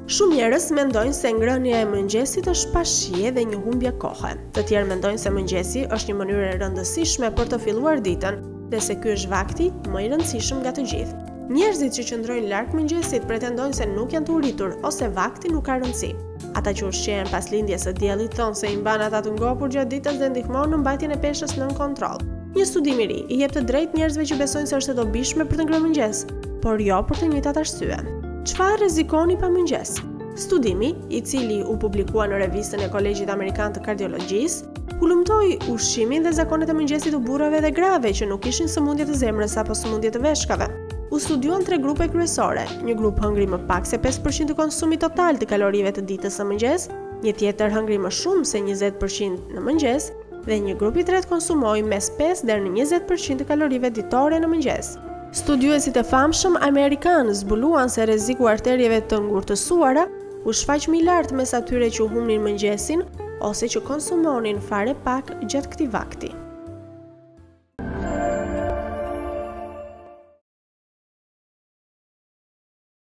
Shumë njerëz mendojnë se ngrënia e mëngjesit është pa shije dhe një humbje kohe. Të tjerë mendojnë se mëngjesi është një mënyrë e rëndësishme për të filluar ditën dhe se ky është vakti më i rëndësishëm nga të gjithë. Njerëzit që qëndrojnë larg mëngjesit pretendojnë se nuk janë të uritur ose vakti nuk ka rëndësi. Ata që ushqehen pas lindjes së diellit thonë se i mban ata të ngopur gjatë ditës dhe ndihmon në mbajtjen e peshës nën kontroll. Një studim i ri i jep të drejtë njerëzve që besojnë se është e dobishme për të ngrënë mëngjes, por jo për të njëjtat arsye. Çfarë rrezikoni pa mëngjes? Studimi, i cili u publikua në revistën e Kolegjit Amerikan të Kardiologjisë, hulumtoi ushqimin dhe zakonet e mëngjesit të burrave dhe grave që nuk kishin sëmundje të zemrës apo sëmundje të veshkave. U studiuan 3 grupe kryesore, një grup hëngri më pak se 5% të konsumit total të kalorive të ditës së mëngjes, një tjetër hëngri më shumë se 20% në mëngjes, dhe një grup i tretë konsumoi mes 5 deri në 20% të kalorive ditore në mëngjes. Studiuesit e famshëm amerikanë zbuluan se rreziku arterieve të ngurtësuara u shfaq më i lartë mes atyre që humnin mëngjesin ose që konsumonin fare pak gjatë këtij vakti.